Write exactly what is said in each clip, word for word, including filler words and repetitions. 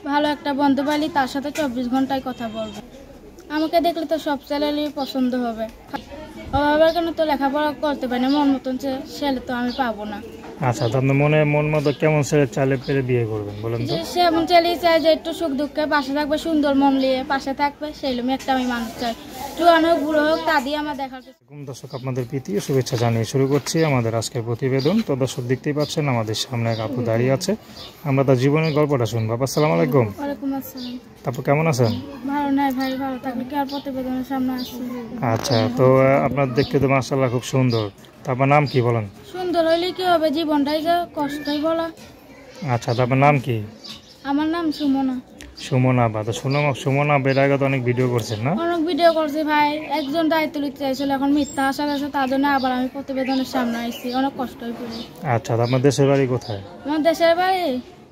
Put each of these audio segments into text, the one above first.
ভালো একটা বন্ধু পাইলে তার সাথে চব্বিশ ঘন্টায় কথা বলবো। আমাকে দেখলে তো সব ছেলেরই পছন্দ হবে। অভাবের কারণে তো লেখাপড়া করতে পারি না, মন মতন ছেলে তো আমি পাবো না। আচ্ছা, তো আপনার মনে মন মতো কেমন ছেলে চাইলে পেলে বিয়ে করবেন বলেন তো? সে এমন ছেলেই চাই যে একটু সুখ দুঃখে পাশে থাকবে, সুন্দর মন নিয়ে পাশে থাকবে, সেই জন্য একটা আমি মানুষ চাই। জোয়ান হোক বুড়ো হোক তা দিয়ে আমার দেখার। দর্শক, আপনাদের প্রীতি ও শুভেচ্ছা জানিয়ে শুরু করছি আমাদের আজকের প্রতিবেদন। তো দর্শক, দেখতেই পাচ্ছেন আমাদের সামনে এক আপু দাঁড়িয়ে আছে, আমরা তার জীবনের গল্পটা শুনবো। আপু আসসালামু আলাইকুম। ওয়ালাইকুম আসসালাম। আপু কেমন আছেন? ভালো নাই ভাই, ভালো থাকলে কি আর প্রতিবেদনের সামনে আসছি। আচ্ছা, তো আপনার দেখতে তো মাশাআল্লাহ খুব সুন্দর। তো আপনার নাম কি বলেন? সুন্দর হইলে কি হবে, জীবনটাই যে কষ্টই বলা। আচ্ছা, তো আপনার নাম কি? আমার নাম সুমনা। সুমনা বা তো সুমনা সুমনা বের আগে তো অনেক ভিডিও করছেন না? অনেক ভিডিও করছি ভাই, একজন দায়িত্ব নিতে চাইছিল, এখন মিথ্যা আশা গেছে, তার জন্য আবার আমি প্রতিবেদনের সামনে আসছি, অনেক কষ্ট হয়ে পড়ি। আচ্ছা, তো আপনার দেশের বাড়ি কোথায়? আমার দেশের বাড়ি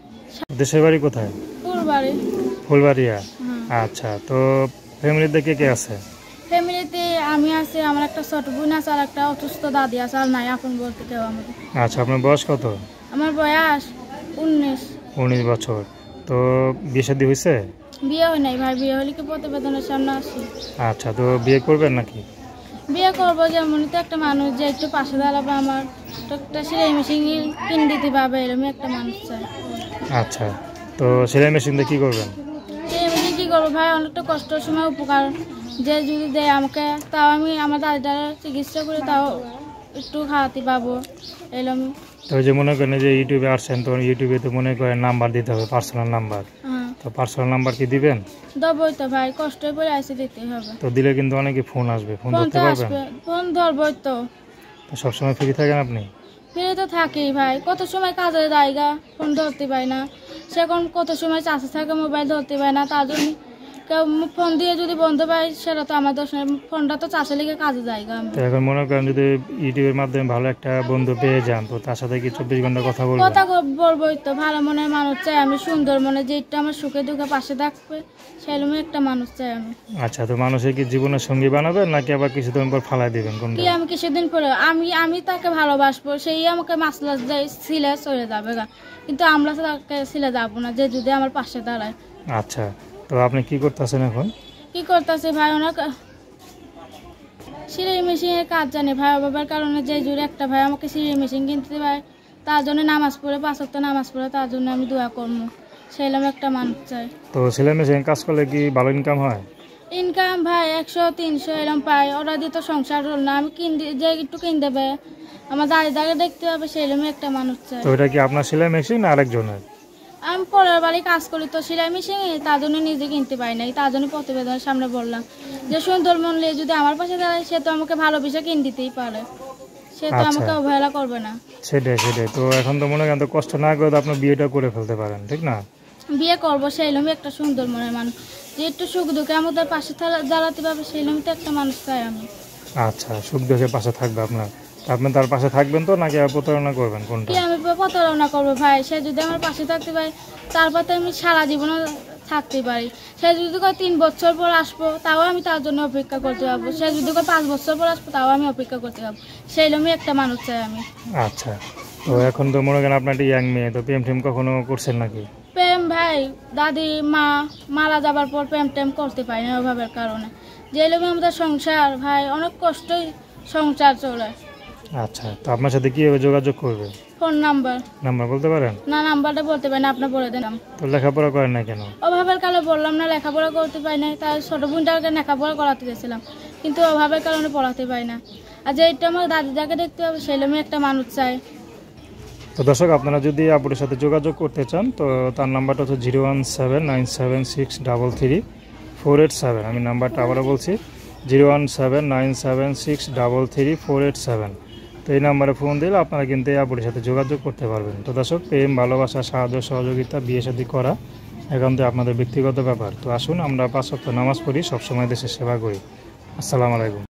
দেশের বাড়ি কোথায়? ফুলবাড়ি। ফুলবাড়িয়া। হ্যাঁ। আচ্ছা, তো ফ্যামিলিতে কে কে আছে? ফ্যামিলিতে আমি আছি, আমার একটা ছোট বোন আছে, আর একটা অসুস্থ দাদি আছে, আর নাই আপন বলতে কেউ আমাদের। আচ্ছা, আপনার বয়স কত? আমার বয়স উনিশ। উনিশ বছর। তো বিয়ে শাদী হয়েছে? বিয়ে হয় নাই ভাই, বিয়ে হলে কি প্রতিবেদনের সামনে আসি। আচ্ছা, তো বিয়ে করবেন নাকি? বিয়ে করবো, যেমন তো একটা মানুষ যে একটু পাশে দাঁড়াবে, আমার তো একটা সেলাই মেশিন কিনে দিতে পারবে, এরকম একটা মানুষ চাই। আচ্ছা, তো সেলাই মেশিন দিয়ে কী করবেন? সেলাই মেশিন কী করবো ভাই, অনেকটা কষ্টের সময় উপকার যে যদি দেয় আমাকে, তাও আমি আমার দাদিটার চিকিৎসা করে তাও একটু খাওয়াতে পাবো এরকম। তো যে মনে করেন যে ইউটিউবে আসছেন, তো ইউটিউবে তো মনে করেন নাম্বার দিতে হবে, পার্সোনাল নাম্বার। তো পার্সোনাল নাম্বার কি দিবেন? দেবই তো ভাই, কষ্ট করে আসে দিতে হবে। তো দিলে কিন্তু অনেকে ফোন আসবে, ফোন ধরতে পারবেন? ফোন ধরবই তো। তো সবসময় ফ্রি থাকেন আপনি? ফ্রি তো থাকি ভাই, কত সময় কাজের জায়গা ফোন ধরতে পাই না, সেখন কত সময় চাষে থাকে মোবাইল ধরতে পাই না, তার জন্য কেউ ফোন দিয়ে যদি বন্ধ পাই সেটা তো আমার দোষ, ফোনটা তো চাষে লেগে কাজে জায়গা। তো এখন মনে করেন যদি ইউটিউবের মাধ্যমে ভালো একটা বন্ধু পেয়ে যান, তো তার সাথে কি চব্বিশ ঘন্টা কথা বলবেন? কথা বলবোই তো, ভালো মনের মানুষ চাই আমি, সুন্দর মনে, যেটা আমার সুখে দুঃখে পাশে থাকবে সেরকম একটা মানুষ চাই আমি। আচ্ছা, তো মানুষের কি জীবনের সঙ্গী বানাবেন নাকি আবার কিছুদিন পর ফালাই দিবেন? কোনটা? কি আমি কিছুদিন পরে আমি আমি তাকে ভালোবাসবো, সেই আমাকে মাসলা সিলে চলে যাবে গা, কিন্তু আমরা তাকে সিলে যাবো না, যে যদি আমার পাশে দাঁড়ায়। আচ্ছা, তো আপনি কি করতেছেন এখন? কি করতেছে ভাই, অনেক সিলাই মেশিনের কাজ জানি ভাই, অভাবের কারণে যে জুড়ে একটা ভাই আমাকে সিলাই মেশিন কিনতে ভাই, তার জন্য নামাজ পড়ে, পাঁচ ওয়াক্ত নামাজ পড়ে, তার জন্য আমি দোয়া করবো, সেরকম একটা মানুষ চাই। তো সেলাই মেশিন কাজ করলে কি ভালো ইনকাম হয়? ইনকাম ভাই একশো তিনশো এরকম পাই, ওরা দিয়ে তো সংসার হল না, আমি কিন যে একটু কিন দেবে, আমার দাঁড়িয়ে দাঁড়িয়ে দেখতে হবে, সেরকম একটা মানুষ চাই। তো এটা কি আপনার সেলাই মেশিন না আরেকজনের? আমি পরের বাড়ি কাজ করি তো সেলাই মেশিন, তার জন্য নিজে কিনতে পারি নাই, তার জন্য প্রতিবেদনের সামনে বললাম যে সুন্দর মন নিয়ে যদি আমার পাশে দাঁড়ায়, সে তো আমাকে ভালোবেসে কিন দিতেই পারে, সে তো আমাকে অবহেলা করবে না। সেটাই সেটাই তো এখন তো মনে করেন কষ্ট না করে আপনার বিয়েটা করে ফেলতে পারেন, ঠিক না? বিয়ে করবো সেই লোমে একটা সুন্দর মনের মানুষ, যে একটু সুখ দুঃখে আমাদের পাশে দাঁড়াতে পারবে, সেই লোমে তো একটা মানুষ চাই আমি। আচ্ছা, সুখ দুঃখে পাশে থাকবে আপনার, আপনি তার পাশে থাকবেন তো নাকি প্রতারণা করবেন? কোনটা? কি আমি প্রতারণা করবো ভাই, সে যদি আমার পাশে থাকতে পারে তারপর তো আমি সারা জীবনও থাকতে পারি, সে যদি কয় তিন বছর পর আসবো তাও আমি তার জন্য অপেক্ষা করতে পারবো, সে যদি কয় পাঁচ বছর পর আসবো তাও আমি অপেক্ষা করতে পারবো, সেই লোমে একটা মানুষ চাই আমি। আচ্ছা, তো এখন তো মনে করেন আপনার একটা ইয়াং মেয়ে, তো প্রেম টেম কখনো করছেন নাকি? প্রেম ভাই, দাদি মা মারা যাবার পর প্রেম টেম করতে পারি না অভাবের কারণে, যে লোমে আমাদের সংসার ভাই অনেক কষ্টই সংসার চলে। আচ্ছা, তো আপনার সাথে কিভাবে যোগাযোগ করবে? ফোন নাম্বার নাম্বার বলতে পারেন না? নাম্বারটা বলতে পারি না, আপনি বলে দেন। তো লেখাপড়া করেন না কেন? অভাবের কারণে বললাম না, লেখাপড়া করতে পারি না, তাই ছোটো বোনটাকে লেখাপড়া করাতে গেছিলাম, কিন্তু অভাবের কারণে পড়াতে পারি না, আর যেটা আমার দাদিটাকে দেখতে হবে সেরকমই একটা মানুষ চাই। তো দর্শক, আপনারা যদি আপুর সাথে যোগাযোগ করতে চান, তো তার নাম্বারটা হচ্ছে zero one seven nine seven six double three four eight seven. আমি নাম্বারটা আবারও বলছি, zero one seven nine seven six double three four eight seven. তো এই নাম্বারে ফোন দিলে আপনারা কিন্তু এই আপুর সাথে যোগাযোগ করতে পারবেন। তো দর্শক, প্রেম ভালোবাসা সাহায্য সহযোগিতা বিয়ে শাদী করা এখন তো আপনাদের ব্যক্তিগত ব্যাপার। তো আসুন আমরা পাঁচ ওয়াক্ত নামাজ পড়ি, সবসময় দেশের সেবা করি। আসসালামু আলাইকুম।